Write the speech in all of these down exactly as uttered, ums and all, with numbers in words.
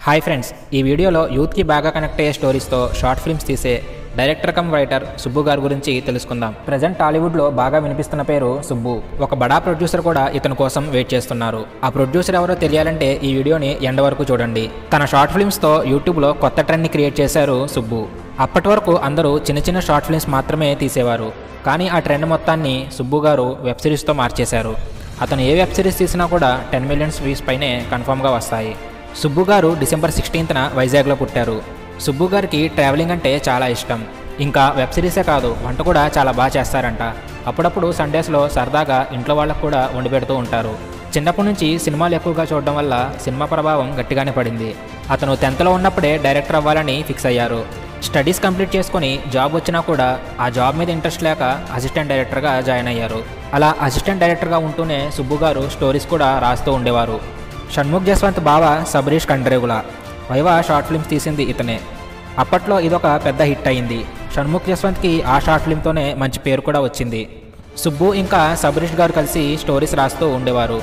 Hi friends, ఈ వీడియోలో యూత్కి బాగా కనెక్ట్ అయ్యే స్టోరీస్తో షార్ట్ ఫిల్మ్స్ తీసే డైరెక్టర్ కమ్ రైటర్ సుబ్బు గారి గురించి తెలుసుకుందాం. ప్రజెంట్ టాలీవుడ్లో బాగా వినిపిస్తున్న పేరు సుబ్బు. ఒక బడా ప్రొడ్యూసర్ కూడా ఇతని కోసం వెయిట్ చేస్తున్నారు. ఆ ప్రొడ్యూసర్ ఎవరో తెలియాలంటే ఈ వీడియోని ఎండ్ వరకు చూడండి. తన షార్ట్ ఫిల్మ్స్తో యూట్యూబ్లో కొత్త ట్రెండ్ని క్రియేట్ చేశారు సుబ్బు. అప్పటి వరకు అందరూ చిన్న చిన్న షార్ట్ ఫిల్మ్స్ మాత్రమే తీసేవారు. కానీ ఆ ట్రెండ్ మొత్తాన్ని సుబ్బు గారు వెబ్ సిరీస్తో మార్చేశారు. అతను ఏ వెబ్ సిరీస్ తీసినా కూడా టెన్ మిలియన్స్ వ్యూస్ పైనే కన్ఫామ్గా వస్తాయి. సుబ్బు గారు డిసెంబర్ సిక్స్టీన్త్న వైజాగ్లో పుట్టారు. సుబ్బు గారికి ట్రావెలింగ్ అంటే చాలా ఇష్టం. ఇంకా వెబ్ సిరీసే కాదు, వంట కూడా చాలా బాగా చేస్తారంట. అప్పుడప్పుడు సండేస్లో సరదాగా ఇంట్లో వాళ్ళకు కూడా వండి పెడుతూ ఉంటారు. చిన్నప్పటి నుంచి సినిమాలు ఎక్కువగా చూడడం వల్ల సినిమా ప్రభావం గట్టిగానే పడింది. అతను టెన్త్లో ఉన్నప్పుడే డైరెక్టర్ అవ్వాలని ఫిక్స్ అయ్యారు. స్టడీస్ కంప్లీట్ చేసుకుని జాబ్ వచ్చినా కూడా ఆ జాబ్ మీద ఇంట్రెస్ట్ లేక అసిస్టెంట్ డైరెక్టర్గా జాయిన్ అయ్యారు. అలా అసిస్టెంట్ డైరెక్టర్గా ఉంటూనే సుబ్బు గారు స్టోరీస్ కూడా రాస్తూ ఉండేవారు. షణ్ముఖ్ జస్వంత్ బావ Sabarish Kandregula Viva short films తీసింది ఇతనే. అప్పట్లో ఇదొక పెద్ద హిట్ అయింది. షణ్ముఖ్ జస్వంత్కి ఆ షార్ట్ ఫిల్మ్తోనే మంచి పేరు కూడా వచ్చింది. సుబ్బు ఇంకా సబరీష్ గారు కలిసి స్టోరీస్ రాస్తూ ఉండేవారు.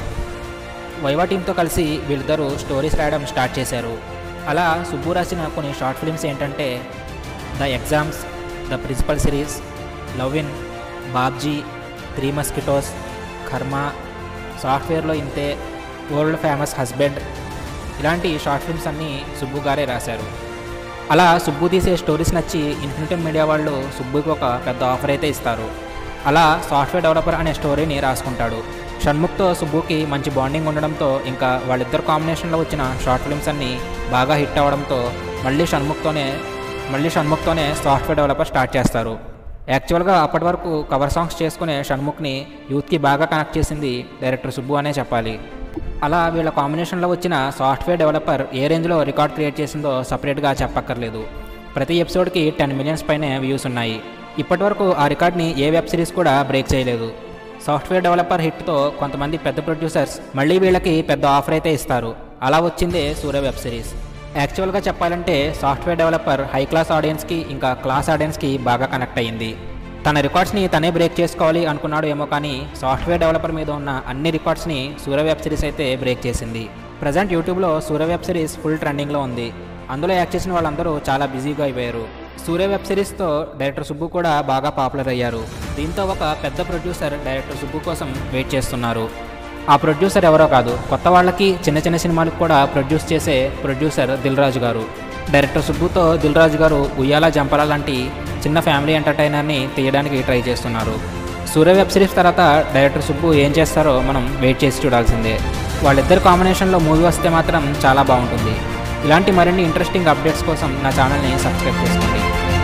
వైవా టీంతో కలిసి వీళ్ళిద్దరూ స్టోరీస్ రాయడం స్టార్ట్ చేశారు. అలా సుబ్బు రాసిన కొన్ని షార్ట్ ఫిల్మ్స్ ఏంటంటే the exams, the principal series, love in, Babji, three mosquitoes, Karma, సాఫ్ట్వేర్లో ఇంతే, వరల్డ్ ఫేమస్ హస్బెండ్, ఇలాంటి షార్ట్ ఫిల్మ్స్ అన్నీ సుబ్బు గారే రాశారు. అలా సుబ్బు తీసే స్టోరీస్ నచ్చి ఇన్ఫినిటమ్ మీడియా వాళ్ళు సుబ్బుకి ఒక పెద్ద ఆఫర్ అయితే ఇస్తారు. అలా సాఫ్ట్వేర్ డెవలపర్ అనే స్టోరీని రాసుకుంటాడు. షణ్ముఖ్తో సుబ్బుకి మంచి బాండింగ్ ఉండడంతో ఇంకా వాళ్ళిద్దరు కాంబినేషన్లో వచ్చిన షార్ట్ ఫిల్మ్స్ అన్నీ బాగా హిట్ అవ్వడంతో మళ్ళీ షణ్ముఖ్తోనే మళ్ళీ షణ్ముఖ్తోనే సాఫ్ట్వేర్ డెవలపర్ స్టార్ట్ చేస్తారు. యాక్చువల్గా అప్పటి వరకు కవర్ సాంగ్స్ చేసుకునే షణ్ముఖ్ని యూత్కి బాగా కనెక్ట్ చేసింది డైరెక్టర్ సుబ్బు అనే చెప్పాలి. అలా వీళ్ళ కాంబినేషన్లో వచ్చిన సాఫ్ట్వేర్ డెవలపర్ ఏ రేంజ్లో రికార్డ్ క్రియేట్ చేసిందో సపరేట్గా చెప్పక్కర్లేదు. ప్రతి ఎపిసోడ్కి టెన్ మిలియన్స్ పైనే వ్యూస్ ఉన్నాయి. ఇప్పటి వరకు ఆ రికార్డ్ని ఏ వెబ్ సిరీస్ కూడా బ్రేక్ చేయలేదు. సాఫ్ట్వేర్ డెవలపర్ హిట్తో కొంతమంది పెద్ద ప్రొడ్యూసర్స్ మళ్ళీ వీళ్ళకి పెద్ద ఆఫర్ అయితే ఇస్తారు. అలా వచ్చిందే సూర్య వెబ్ సిరీస్. యాక్చువల్గా చెప్పాలంటే సాఫ్ట్వేర్ డెవలపర్ హై క్లాస్ ఆడియన్స్కి ఇంకా క్లాస్ ఆడియన్స్కి బాగా కనెక్ట్ అయ్యింది. తన రికార్డ్స్ని తనే బ్రేక్ చేసుకోవాలి అనుకున్నాడు ఏమో, కానీ సాఫ్ట్వేర్ డెవలపర్ మీద ఉన్న అన్ని రికార్డ్స్ని సూర్య వెబ్ సిరీస్ అయితే బ్రేక్ చేసింది. ప్రజెంట్ యూట్యూబ్లో సూర్య వెబ్ సిరీస్ ఫుల్ ట్రెండింగ్లో ఉంది. అందులో యాక్ట్ చేసిన వాళ్ళందరూ చాలా బిజీగా అయిపోయారు. సూర్య వెబ్ సిరీస్తో డైరెక్టర్ సుబ్బు కూడా బాగా పాపులర్ అయ్యారు. దీంతో ఒక పెద్ద ప్రొడ్యూసర్ డైరెక్టర్ సుబ్బు కోసం వెయిట్ చేస్తున్నారు. ఆ ప్రొడ్యూసర్ ఎవరో కాదు, కొత్త వాళ్ళకి చిన్న చిన్న సినిమాలకు కూడా ప్రొడ్యూస్ చేసే ప్రొడ్యూసర్ దిల్ రాజు గారు. డైరెక్టర్ సుబ్బుతో దిల్ రాజు గారు ఉయ్యాల జంపల లాంటి చిన్న ఫ్యామిలీ ఎంటర్టైనర్ని తీయడానికి ట్రై చేస్తున్నారు. సూర్య వెబ్ సిరీస్ తర్వాత డైరెక్టర్ సుబ్బు ఏం చేస్తారో మనం వెయిట్ చేసి చూడాల్సిందే. వాళ్ళిద్దరు కాంబినేషన్లో మూవీ వస్తే మాత్రం చాలా బాగుంటుంది. ఇలాంటి మరిన్ని ఇంట్రెస్టింగ్ అప్డేట్స్ కోసం నా ఛానల్ని సబ్స్క్రైబ్ చేసుకోండి.